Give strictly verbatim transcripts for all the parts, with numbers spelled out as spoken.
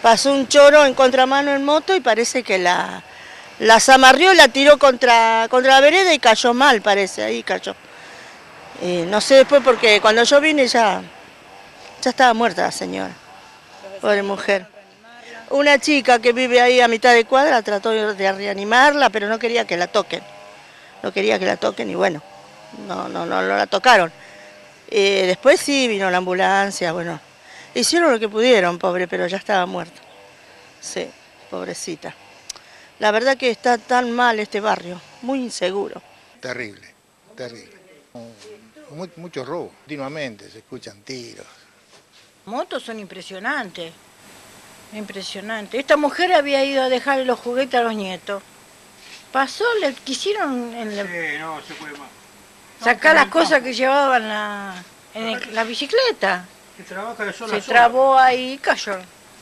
pasó un choro en contramano en moto y parece que la, la zamarrió y la tiró contra, contra la vereda y cayó mal, parece, ahí cayó. Eh, no sé después porque cuando yo vine ya, ya estaba muerta la señora, pobre mujer. Una chica que vive ahí a mitad de cuadra trató de reanimarla, pero no quería que la toquen. No quería que la toquen y bueno, no, no, no, no la tocaron. Eh, después sí vino la ambulancia, bueno, hicieron lo que pudieron, pobre, pero ya estaba muerta. Sí, pobrecita. La verdad que está tan mal este barrio, muy inseguro. Terrible, terrible. Muy, mucho robo, continuamente se escuchan tiros. Motos son impresionantes, impresionantes. Esta mujer había ido a dejarle los juguetes a los nietos. Pasó, le quisieron en la... Sí, no, se puede más. sacar las cosas que llevaban la, en el, la bicicleta. Que trabaja de sola Se a sola. trabó ahí y cayó.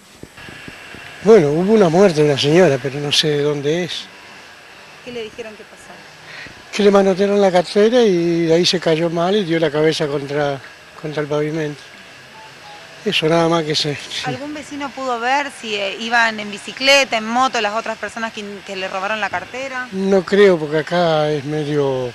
Bueno, hubo una muerte de una señora, pero no sé de dónde es. ¿Qué le dijeron que pasara? Que le manotearon la cartera y de ahí se cayó mal y dio la cabeza contra, contra el pavimento. Eso nada más que sé. ¿Algún vecino pudo ver si eh, iban en bicicleta, en moto, las otras personas que, que le robaron la cartera? No creo, porque acá es medio...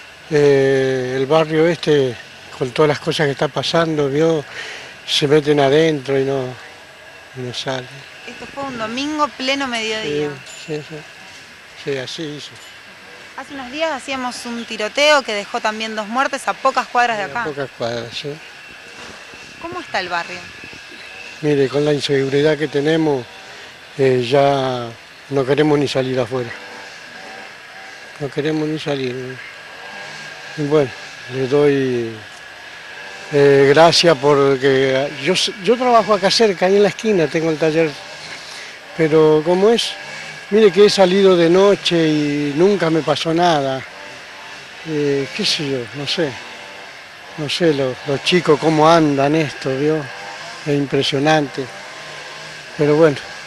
Eh, el barrio este, con todas las cosas que está pasando, ¿vio? Se meten adentro y no, y no salen. Esto fue un domingo pleno mediodía. Sí, sí, sí, sí, así hizo. Hace unos días hacíamos un tiroteo que dejó también dos muertes a pocas cuadras de acá. A pocas cuadras, sí. ¿Cómo está el barrio? Mire, con la inseguridad que tenemos, eh, ya no queremos ni salir afuera. No queremos ni salir. Y bueno, le doy eh, gracias porque yo, yo trabajo acá cerca, ahí en la esquina, tengo el taller. Pero ¿cómo es? Mire que he salido de noche y nunca me pasó nada. Eh, qué sé yo, no sé. No sé, los, los chicos cómo andan esto, ¿vio? Es impresionante. Pero bueno.